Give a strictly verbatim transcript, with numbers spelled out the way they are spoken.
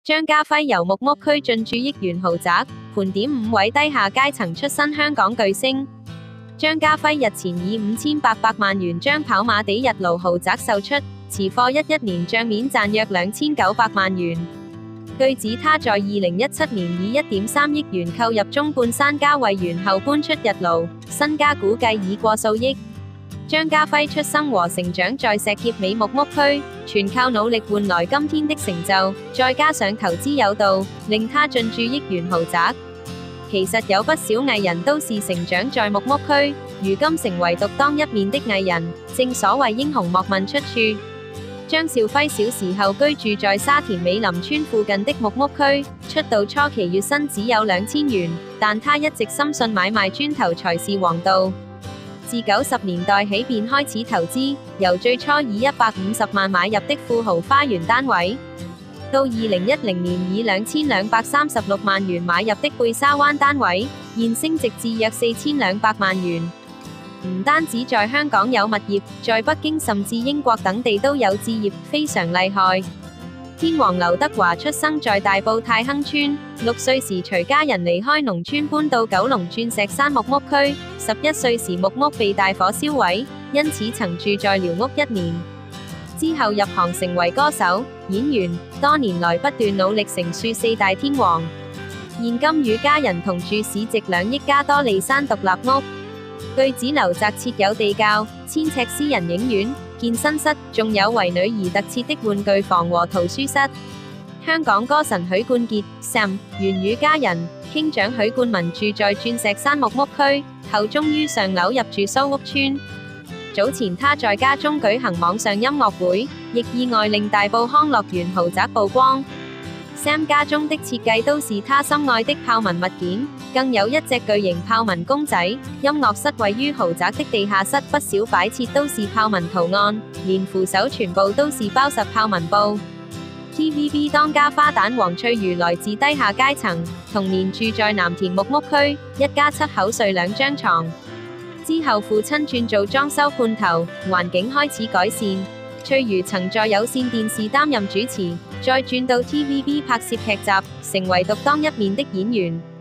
張家輝由木屋區進駐億元豪宅，盤點五位低下階層出身香港巨星。張家輝日前以五千八百萬元將跑馬地日勞豪宅售出，持貨一一年賬面賺約兩千九百萬元。據指他在二零一七年以一點三億元購入中半山嘉惠園後搬出日勞，身家估計已過數億。張家輝出生和成長在石硤尾木屋區，全靠努力換來今天的成就，再加上投資有道，令他進駐億元豪宅。其實有不少藝人都是成長在木屋區，如今成為獨當一面的藝人，正所謂英雄莫問出處。張兆輝小時候居住在沙田美林村附近的木屋區，出道初期月薪只有兩千元，但他一直深信買賣磚頭才是王道。自九十年代起便開始投資，由最初以一百五十萬買入的富豪花園單位，到二零一零年以兩千兩百三十六萬元買入的貝沙灣單位，現升值至約四千兩百萬元。唔單止在香港有物業，在北京甚至英國等地都有置業，非常厲害。天王劉德華出生在大埔太亨村，六歲時隨家人離開農村搬到九龍鑽石山木屋區，十一歲時木屋被大火燒毀，因此曾住在寮屋一年。之後入行成為歌手、演員，多年來不斷努力成樹四大天王。現今與家人同住市值兩億加多利山獨立屋。據指劉澤設有地窖、千尺私人影院、健身室，仲有為女兒特設的玩具房和圖書室。香港歌神許冠傑 Sam 原與家人兄長許冠文住在鑽石山木屋區，後終於上樓入住蘇屋村。早前他在家中舉行網上音樂會，亦意外令大埔康樂園豪宅曝光。Sam 家中的設計都是他心愛的豹紋物件，更有一隻巨型豹紋公仔。音樂室位於豪宅的地下室，不少擺設都是豹紋圖案，連扶手全部都是包實豹紋布。T V B 當家花旦黃翠如來自低下階層，童年住在藍田木屋區，一家七口睡兩張床。之後父親轉做裝修判頭，環境開始改善。翠如曾在有線電視擔任主持，再轉到 T V B 拍攝劇集，成為獨當一面的演員。